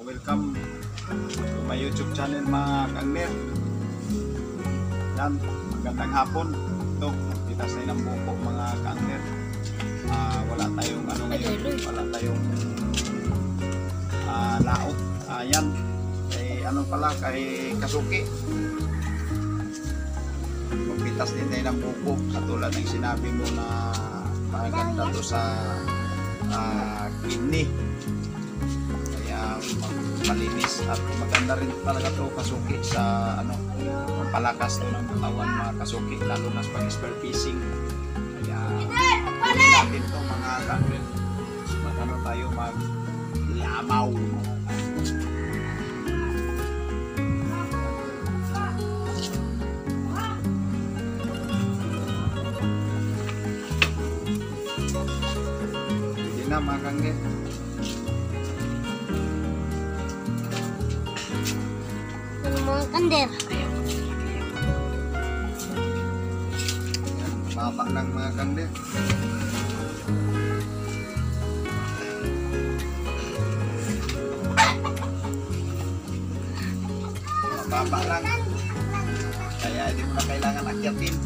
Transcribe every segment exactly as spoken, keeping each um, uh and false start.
welcome to my YouTube channel mga kaangler. Yan, magandang hapon. Ito, kita sa ilang buko mga kaangler. Uh, wala tayong ano ngayon, wala tayong uh, laot. Ayan, uh, kay ano pala, kay Kasuki. Magpitas din tayo ng buko, katulad ng sinabi mo na maganda to sa uh, kidney. Kaya malinis at maganda rin talaga to Kasuki sa ano, palakas to ng katawan mga Kasuki, lalo na sa pag-spear fishing. Kaya hindi natin to mga kaangler, magano tayo maglamaw. Hindi na mga kaangler. Mga kander. Baba ng mga kander. Baba lang. Kaya hindi mo na kailangan akyatin.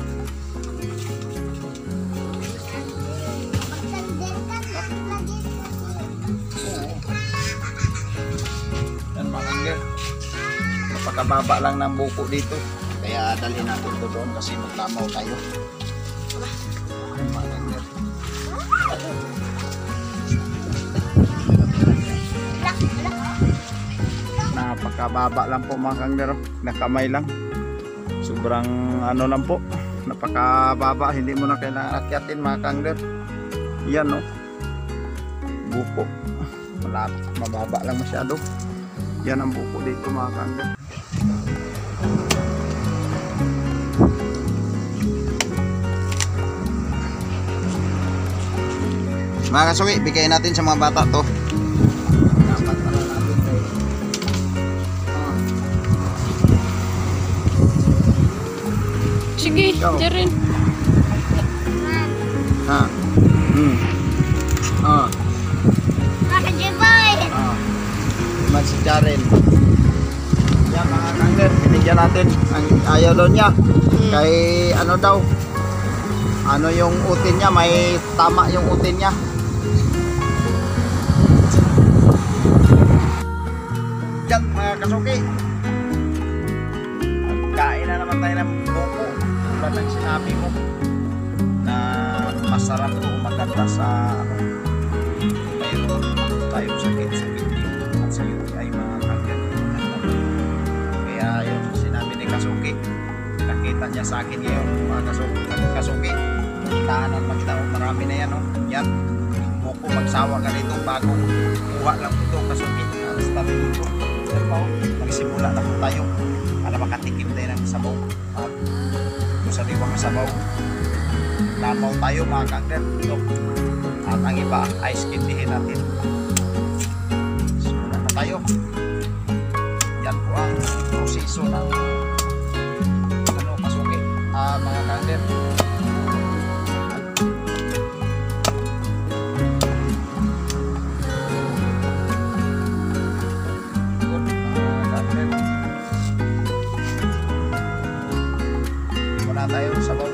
Yan mga kander. Napakababa lang ng buko dito. Kaya dalhin natin ito doon kasi maglamaw tayo. Napakababa lang po mga kaangler, nakamay lang, sobrang ano lang po, napakababa, hindi mo na kailangan akyatin mga kaangler. Yan no, buko malapit, mababa lang masyado. Yan ang buko dito mga kaangler. Mga kasuwi, bigay natin sa mga bata to. Dapat para natin kay oh. Sige, Jaren. Ha. Hmm. Ah. Nakajibay. Ah. Iman si Jaren. Yan mga kaangler, binigyan natin ang ayaw daw niya. Hmm. Kay ano daw? Ano yung utin niya, may tama yung utin niya. Yan mga Kasuki, kain na naman tayo ng buko. Tulad ng sinabi mo na masarap ito, maganda sa ano, mayroon tayong sakit sa kidney at sa U T I mga kaangler. Kaya yun sinabi ni Kasuki, nakita niya sa akin ngayon mga Kasuki, Kasuki tahanan magtao, marami na yan, oh. Yan, buko, magsawa ka rito bago kuha lang ito Kasuki. Alas tabi dito, magsimula na po tayo para makatikim tayo ng sabaw at ito sa diwang sabaw lamaw tayo mga kaangler ito. At ang iba ay skindihin natin. Simula na tayo. Yan po ang proseso ng ano Kasuki, uh, mga kaangler. Tayo sabaw.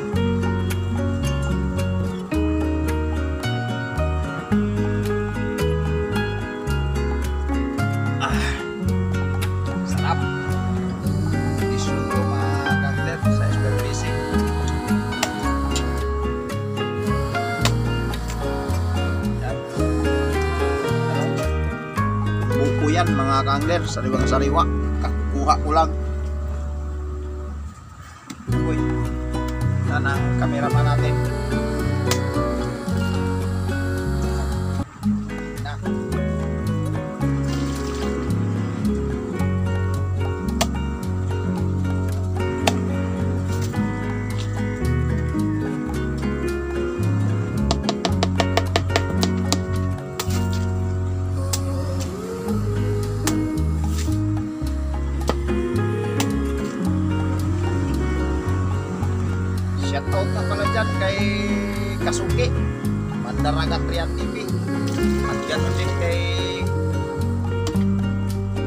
Ah, sarap. Isundo mga kaangler sa spear fishing. Yan. Ano? Buko yan mga kaangler, sariwang sariwa. Kakuha ko lang. Uy, yan ang cameraman natin. Na. Shoutout na pala dyan kay Kasuki, Mandaragat Rian T V. At gano'n din kay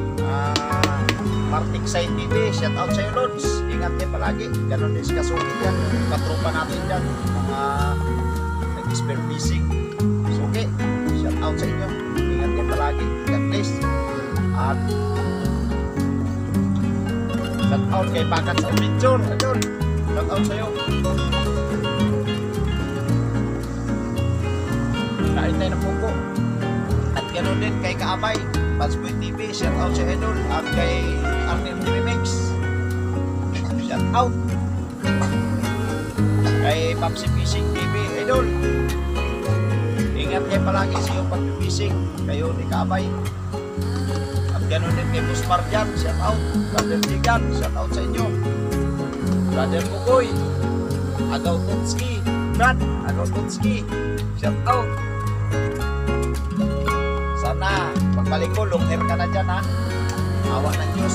Excite T V, shout out sa'yo Lods. Ingat kayo palagi. Ganon din si Kasukit yan. Yung katropa natin dyan. Mga nag-spare fishing. Suki, shout out sa inyo. Ingat kayo palagi. God bless. At shout out kay Pakat sa Adventure. Idol, shout out sa'yo. Kain tayo ng puko. At ganoon din kay Kaabay, Patsboy T V, shout out sa Idol. At kay Arnel T V Mix, shout out. Kay Papsi Fishing T V, Idol. Ingat kayo palagi sa iyong pag-fishing. Kayo ni Kaabay. At ganoon din kay Boss Marjan, shout out. Brother Jigan, shout out sa inyo. Brother Bugoy, Agaw Tutski, Brad, Agaw Tutski, shout out. Sana pagbalik ko, long hair ka na dyan ha. Awa ng Diyos.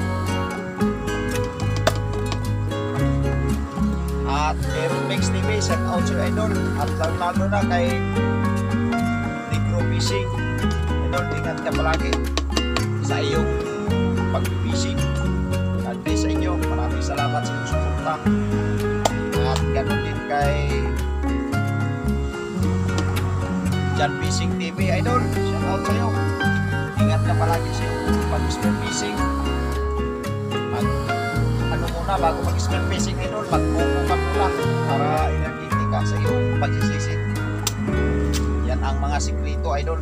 At kay Mix T V, shout out sa Idol. At lalo na kay Negro Fishing. Idol, ingat ka palagi sa iyong pag-fishing. God bless sa inyo. Maraming salamat sa iyong suporta. At ganoon din kay Jan Fishing T V, Idol. Shout out sa'yo. Ingat ka palagi sa iyong pag-spare fishing. Mag, ano muna, bago mag-spare fishing, Idol, mag-buko ka muna para energetic ka sa iyong pagsisisit. Yan ang mga sikrito, Idol.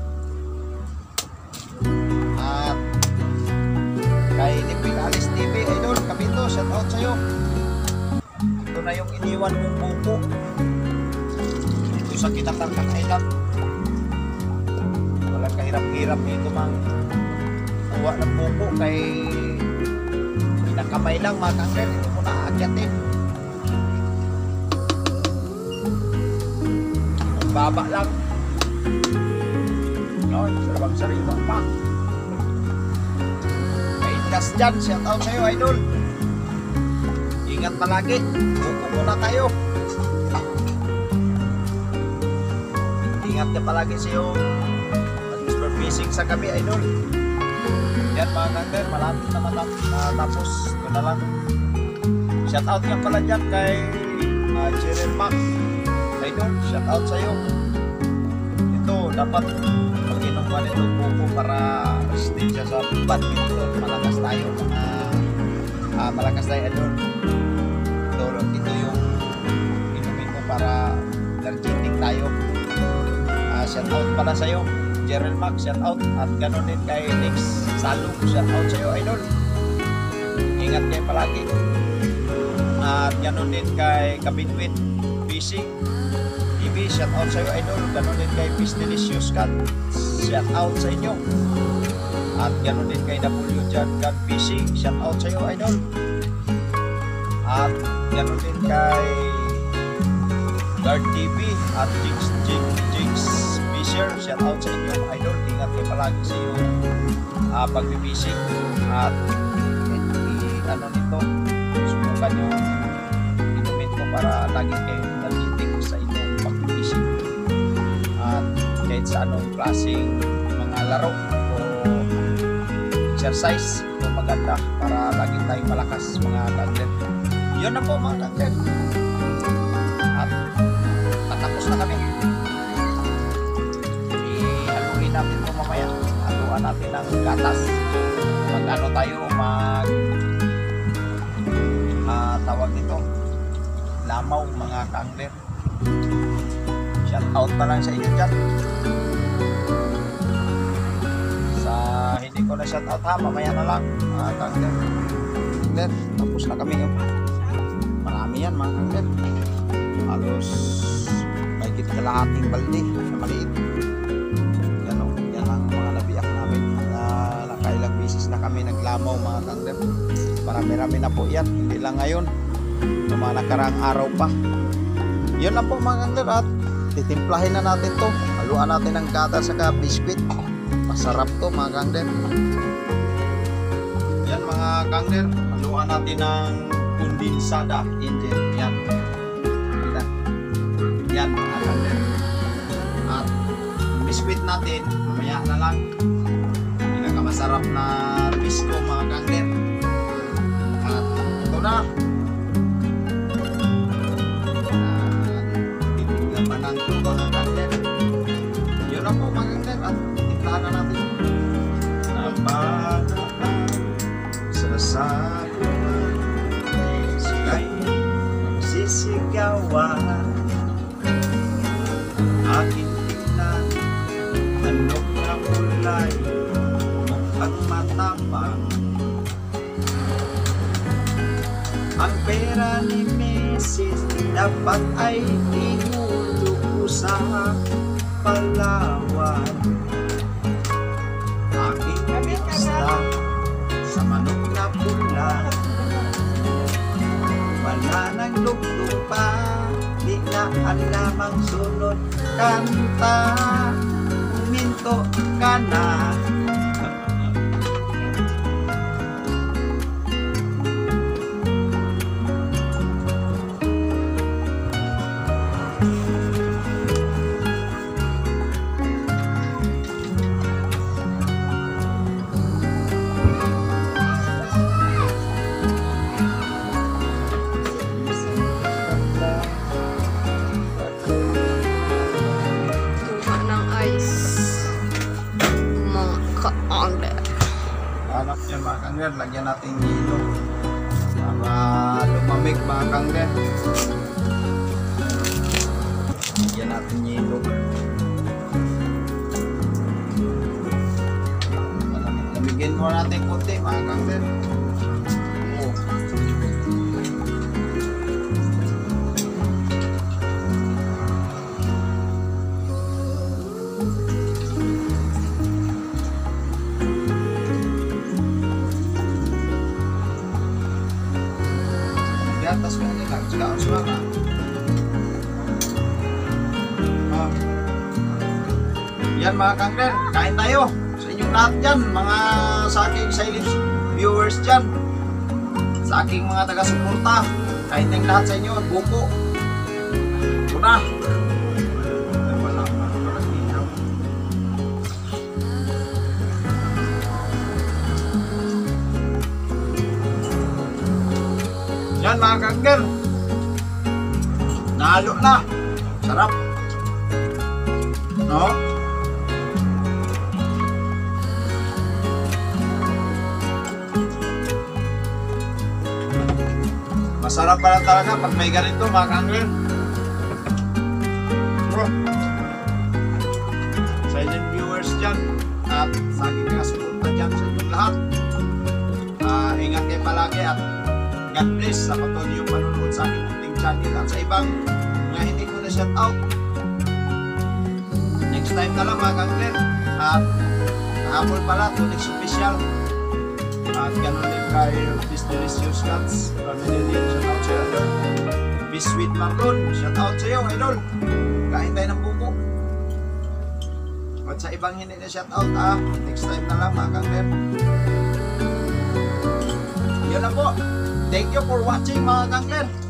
At kay Nipil Alice T V, Idol, Kapito, shout out sa'yo. Ito na yung iniwan mong buko dito sa Kinatangkang Island. Walang kahirap-hirap dito mang kuha ng buko kay pinakamay lang mga kangler. Ito mo na aakyatin. Ang baba lang. No, sarabang sariwa pa. Kay Indas dyan, shout out sa'yo, Idol. Ingat palagi. Buko muna tayo. Ingat ka palagi sa iyong pag-spare fishing sa gabi, Idol. Yan mga kangler, malapit na matapos. Ito na lang. Shout out nga pala dyan kay uh, Cheryl Mac, Idol. Shout out sa iyo. Ito, dapat mag-inom ka nito buko para stay siya sa badminton. Malakas tayo mga uh, malakas tayo, Idol. Ito, ito yung inumin mo para energetic tayo. Uh, shout out pala sa iyo, Gerald Mac, shout out. At ganoon din kay Nix Salong, shout out sa iyo, Idol. Ingat kayo palagi. At ganoon din kay Kabinwit Fishing T V, shout out sa iyo, Idol. Ganoon din kay Fish Delicious Cat, shout out sa inyo. At ganoon din kay W Jan Cat Fishing, shout out sa iyo, Idol. At ganoon din kay Guard T V at Jinx Jinx Jinx Fisher, shout out sa inyo, Idol. Ingat kayo palagi sa iyong uh, pag-fishing. At i- ano nito, subukan yung inumin ko para lagi kayo energetic sa inyong pag-fishing. At kahit sa anong klaseng mga laro o exercise, ito maganda para lagi tayong malakas mga kangler. Yun na po mga kangler. At patapos na kami. I-haluin natin ito mamaya. Haluan natin ng gatas. Mag ano tayo, mag uh, tawag nito, lamaw mga kangler. Shout out na lang sa inyo dyan. Sa hindi ko na shout out ha, mamaya na lang mga kangler. Kangler, tapos na kami yun. Marami yan mga kangler. Halos may git kalahating balde sa maliit. Yan o, yan ang mga nabiyak namin na nakailang bisis na kami naglamaw mga kangler. Marami-rami na po yan, hindi lang ngayon, no, mga nakarang araw pa. Yun na po mga kangler, at titimplahin na natin to. Haluan natin ng gatas saka biskwit. Masarap to mga kangler. Yan mga kangler, haluan natin ng kondensada engine. Yan. Yan mga kangler. At biskwit natin mamaya na lang. Pinakamasarap na bisco mga kangler. na. Titig naman ang ito mga kangler. Yun na po mga kangler. At tiplahan na natin. Napadaan sa saluman, sila'y sisigawan. Aking tingnan, anong na kulay, mukhang matapang. Ang pera ni Missus dapat ay tinulog ko sa Palawan. Aking pista sa manok na pula, wala nang lugtong pa, di na alamang sunod kanta, minto ka na. Kuha ng ice. Mga ka-under. Hanap yan mga kangler, lagyan natin dito para lumamig mga kangler. Lagyan natin yelo. Lamigin mo natin konti mga kangler. Oh. Atas ko nila, sila ang suwaka. Ah. Yan mga kangler, kain tayo sa inyong lahat dyan, mga sa aking silent viewers dyan, sa aking mga taga-suporta. Kain tayong lahat sa inyo at buko. Ito na. Wala pa, wala dito. Yan mga kangler, nalo na, sarap, no? Masarap pala talaga pag may ganito mga kangler. Bro, silent viewers dyan at sa aking mga suporta dyan sa inyong lahat, uh, ingat kayo palagi at God bless sa patuloy yung panunood sa aking munting channel at sa ibang mga hindi ko na shout out. Next time na lang mga kangler. At kahapon pala to next official. At ganun din kay This Delicious Cats family din. Shout out sa iyo. Be Sweet Marlon. Shout out sa iyo idol. Kain tayo ng buko. At sa ibang hindi na shout out ah, next time na lang mga kangler. Yun lang po. Thank you for watching mga kangler.